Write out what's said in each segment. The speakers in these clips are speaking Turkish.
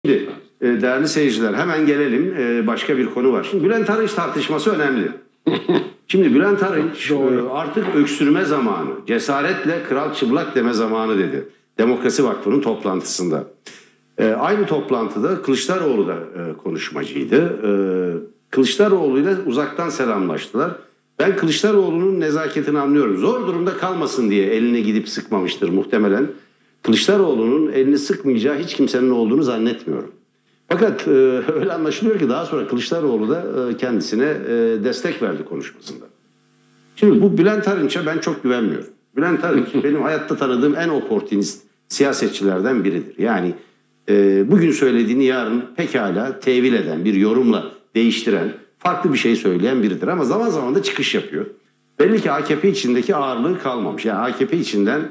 Şimdi değerli seyirciler hemen gelelim başka bir konu var. Şimdi Bülent Arınç tartışması önemli. Şimdi Bülent Arınç artık öksürme zamanı, cesaretle kral çıplak deme zamanı dedi. Demokrasi Vakfı'nın toplantısında. Aynı toplantıda Kılıçdaroğlu da konuşmacıydı. Kılıçdaroğlu'yla uzaktan selamlaştılar. Ben Kılıçdaroğlu'nun nezaketini anlıyorum. Zor durumda kalmasın diye eline gidip sıkmamıştır muhtemelen. Kılıçdaroğlu'nun elini sıkmayacağı hiç kimsenin olduğunu zannetmiyorum. Fakat öyle anlaşılıyor ki daha sonra Kılıçdaroğlu da kendisine destek verdi konuşmasında. Şimdi bu Bülent Arınç'a ben çok güvenmiyorum. Bülent Arınç benim hayatta tanıdığım en oportunist siyasetçilerden biridir. Yani bugün söylediğini yarın pekala tevil eden, bir yorumla değiştiren, farklı bir şey söyleyen biridir. Ama zaman zaman da çıkış yapıyor. Belli ki AKP içindeki ağırlığı kalmamış. Yani AKP içinden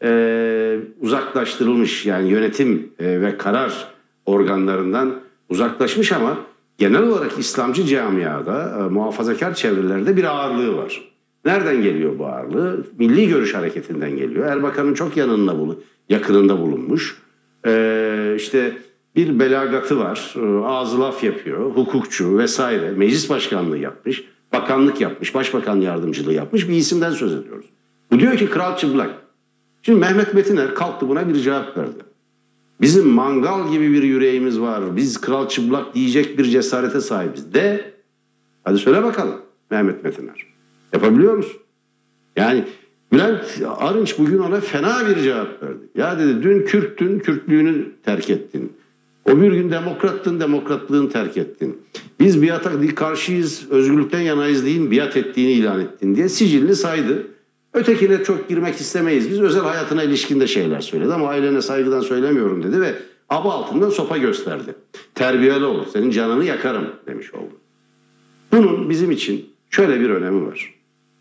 uzaklaştırılmış, yani yönetim ve karar organlarından uzaklaşmış ama genel olarak İslamcı camiada, muhafazakar çevrelerde bir ağırlığı var. Nereden geliyor bu ağırlığı? Milli Görüş Hareketi'nden geliyor. Erbakan'ın çok yakınında bulunmuş. İşte bir belagatı var, ağzı laf yapıyor, hukukçu vesaire, meclis başkanlığı yapmış, bakanlık yapmış, başbakan yardımcılığı yapmış bir isimden söz ediyoruz. Bu diyor ki kral çıplak. Şimdi Mehmet Metiner kalktı buna bir cevap verdi. Bizim mangal gibi bir yüreğimiz var. Biz kral çıplak diyecek bir cesarete sahibiz. De, hadi söyle bakalım Mehmet Metiner. Yapabiliyor musun? Yani Bülent Arınç bugün ona fena bir cevap verdi. Ya dedi dün Kürttün, Kürtlüğünü terk ettin. O bir gün demokrattın, demokratlığını terk ettin. Biz biata karşıyız, özgürlükten yanayız deyin, biat ettiğini ilan ettin diye sicilini saydı. Ötekine çok girmek istemeyiz. Biz özel hayatına ilişkin de şeyler söyledi ama ailene saygıdan söylemiyorum dedi ve aba altından sopa gösterdi. Terbiyeli ol, senin canını yakarım demiş oldu. Bunun bizim için şöyle bir önemi var.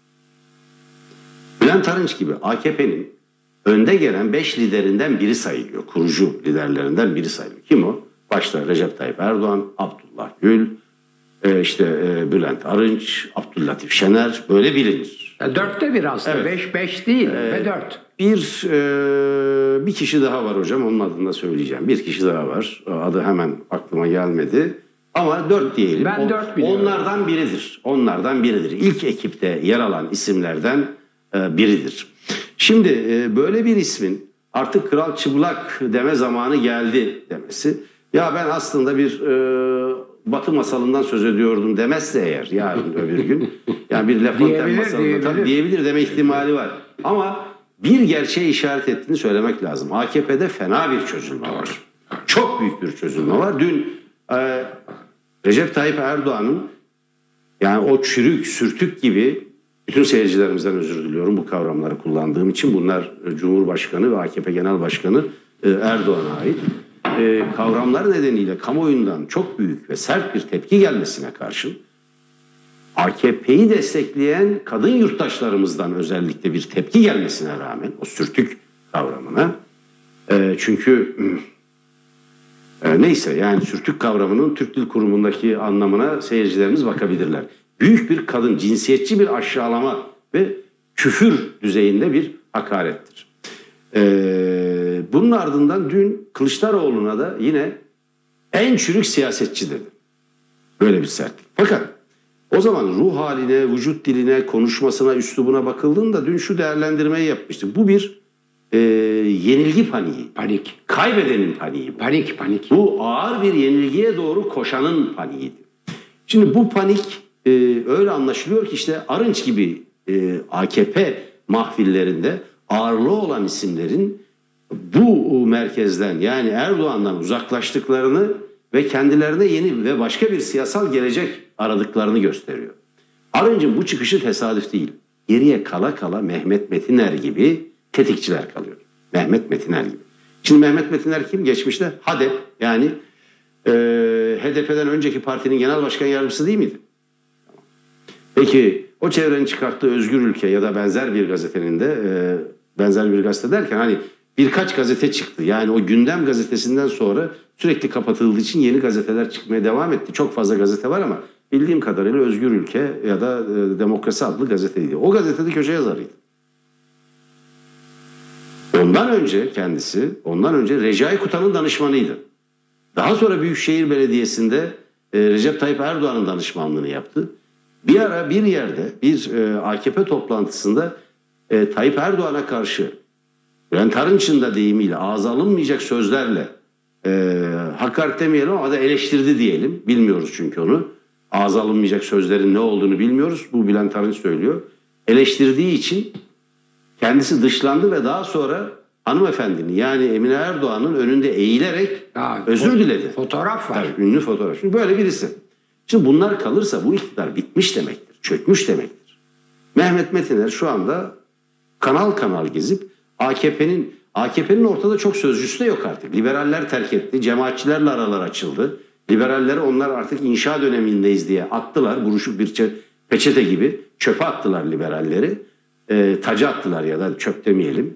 Bülent Arınç gibi AKP'nin önde gelen 5 liderinden biri sayılıyor. Kurucu liderlerinden biri sayılıyor. Kim o? Başta Recep Tayyip Erdoğan, Abdullah Gül, Bülent Arınç, Abdüllatif Şener böyle bilinir. 4'te 1 aslında. 5 evet. 5 değil ve 4. Bir kişi daha var hocam, onun adını da söyleyeceğim. Bir kişi daha var. Adı hemen aklıma gelmedi. Ama 4 diyelim. Ben 4 biliyorum. Onlardan biridir. İlk ekipte yer alan isimlerden biridir. Şimdi böyle bir ismin artık kral çıplak deme zamanı geldi demesi. Ya ben aslında bir Batı masalından söz ediyordum demezse eğer yarın öbür gün. Yani bir La Fontaine masalından diyebilir deme ihtimali var. Ama bir gerçeğe işaret ettiğini söylemek lazım. AKP'de fena bir çözülme var. Çok büyük bir çözülme var. Dün Recep Tayyip Erdoğan'ın yani o çürük, sürtük gibi, bütün seyircilerimizden özür diliyorum bu kavramları kullandığım için, bunlar Cumhurbaşkanı ve AKP Genel Başkanı Erdoğan'a ait. Kavramlar nedeniyle kamuoyundan çok büyük ve sert bir tepki gelmesine karşın AKP'yi destekleyen kadın yurttaşlarımızdan özellikle bir tepki gelmesine rağmen o sürtük kavramına çünkü neyse yani sürtük kavramının Türk Dil Kurumu'ndaki anlamına seyircilerimiz bakabilirler. Büyük bir kadın, cinsiyetçi bir aşağılama ve küfür düzeyinde bir hakarettir. Bunun ardından dün Kılıçdaroğlu'na da yine en çürük siyasetçi dedi. Böyle bir sertlik. Fakat o zaman ruh haline, vücut diline, konuşmasına, üslubuna bakıldığında dün şu değerlendirmeyi yapmıştı. Bu bir yenilgi paniği. Panik. Kaybedenin paniği bu. Panik. Bu ağır bir yenilgiye doğru koşanın paniğiydi. Şimdi bu panik öyle anlaşılıyor ki işte Arınç gibi AKP mahfillerinde ağırlığı olan isimlerin bu merkezden yani Erdoğan'dan uzaklaştıklarını ve kendilerine yeni ve başka bir siyasal gelecek aradıklarını gösteriyor. Arınç'ın bu çıkışı tesadüf değil. Geriye kala kala Mehmet Metiner gibi tetikçiler kalıyor. Mehmet Metiner gibi. Şimdi Mehmet Metiner kim? Geçmişte HADEP yani HDP'den önceki partinin genel başkan yardımcısı değil miydi? Peki o çevrenin çıkarttığı Özgür Ülke ya da benzer bir gazetenin de benzer bir gazete derken hani birkaç gazete çıktı. Yani o Gündem gazetesinden sonra sürekli kapatıldığı için yeni gazeteler çıkmaya devam etti. Çok fazla gazete var ama bildiğim kadarıyla Özgür Ülke ya da Demokrasi adlı gazeteydi. O gazetede köşe yazarıydı. Ondan önce Recai Kutan'ın danışmanıydı. Daha sonra Büyükşehir Belediyesi'nde Recep Tayyip Erdoğan'ın danışmanlığını yaptı. Bir ara bir yerde bir AKP toplantısında Tayyip Erdoğan'a karşı Bülent Arınç'ın da deyimiyle ağza alınmayacak sözlerle hakaret demeyelim ama da eleştirdi diyelim. Bilmiyoruz çünkü onu. Ağza alınmayacak sözlerin ne olduğunu bilmiyoruz. Bu Bülent Arınç söylüyor. Eleştirdiği için kendisi dışlandı ve daha sonra hanımefendinin yani Emine Erdoğan'ın önünde eğilerek özür diledi. Fotoğraf var. Tabii, ünlü fotoğraf. Şimdi böyle birisi. Şimdi bunlar kalırsa bu iktidar bitmiş demektir. Çökmüş demektir. Mehmet Metiner şu anda kanal kanal gezip AKP'nin ortada çok sözcüsü de yok artık. Liberaller terk etti. Cemaatçilerle aralar açıldı. Liberalleri onlar artık inşa dönemindeyiz diye attılar. Buruşuk bir peçete gibi çöpe attılar liberalleri. Taca attılar ya da çöp demeyelim.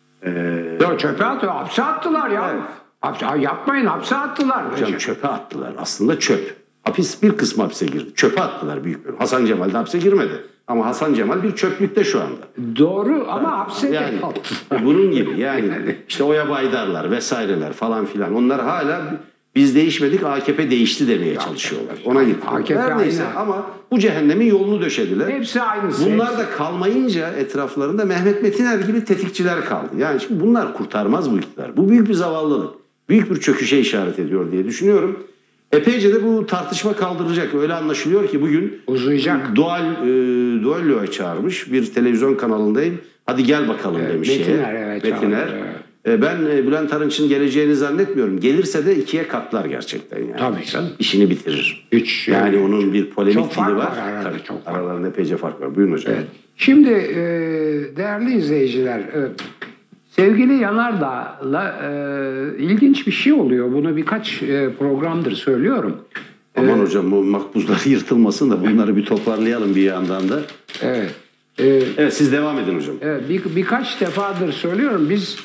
Yok, çöpe attılar. Hapse attılar ya. Evet. Yapmayın, hapse attılar. Hocam çöpe attılar. Aslında çöp. Bir kısmı hapse girdi. Çöpe attılar büyük bir. Hasan Cemal de hapse girmedi. Ama Hasan Cemal bir çöplükte şu anda. Doğru ama hapse yani, bunun gibi yani işte Oya Baydarlar vesaireler falan filan. Onlar hala biz değişmedik AKP değişti demeye çalışıyorlar. Ona gitti. Her neyse ama bu cehennemin yolunu döşediler. Hepsi aynısı. Bunlar da kalmayınca etraflarında Mehmet Metiner gibi tetikçiler kaldı. Yani şimdi bunlar kurtarmaz bu iktidar. Bu büyük bir zavallılık. Büyük bir çöküşe işaret ediyor diye düşünüyorum. Epeyce de bu tartışma kaldıracak. Öyle anlaşılıyor ki bugün uzayacak. Duallo'ya çağırmış. Bir televizyon kanalındayım. Hadi gel bakalım demiş. Metiner, evet. Metiner. Ben Bülent Arınç'ın geleceğini zannetmiyorum. Gelirse de 2'ye katlar gerçekten yani. Tabii canım. İşini bitirir. Yani onun bir polemik dili var. Tabii çok aralarında epeyce fark var. Buyurun hocam. Evet. Şimdi değerli izleyiciler, sevgili Yanardağ'la ilginç bir şey oluyor. Bunu birkaç programdır söylüyorum. Aman hocam bu makbuzlar yırtılmasın da bunları bir toparlayalım bir yandan da. Evet. Evet siz devam edin hocam. Evet, birkaç defadır söylüyorum. Biz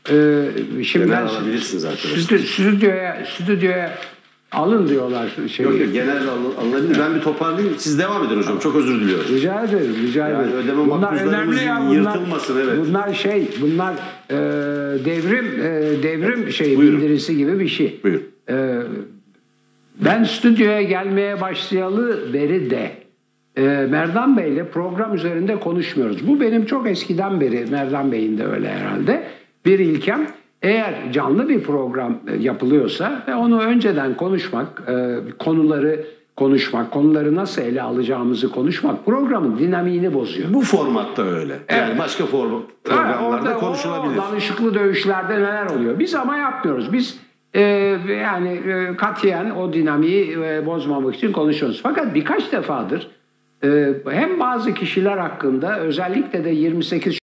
şimdi genel alabilirsiniz arkadaşlar. Stüdyoya alın diyorlar. Yok genel alınabilir. Ben bir toparlayayım. Siz devam edin hocam. Çok özür diliyorum. Rica ederim. Yani ödeme makbuzlarımız yırtılmasın. Evet. Bunlar devrim Buyurun. bildirisi gibi bir şey. Buyur. Ben stüdyoya gelmeye başlayalı beri de Merdan Bey'le program üzerinde konuşmuyoruz. Bu benim çok eskiden beri, Merdan Bey'in de öyle herhalde, bir ilkem. Eğer canlı bir program yapılıyorsa ve onu önceden konuşmak, konuları nasıl ele alacağımızı konuşmak programın dinamiğini bozuyor. Bu formatta öyle. Yani Evet. başka programlarda konuşulabilir. Danışıklı dövüşlerde neler oluyor? Biz ama yapmıyoruz. Biz katiyen o dinamiği bozmamak için konuşuyoruz. Fakat birkaç defadır hem bazı kişiler hakkında özellikle de 28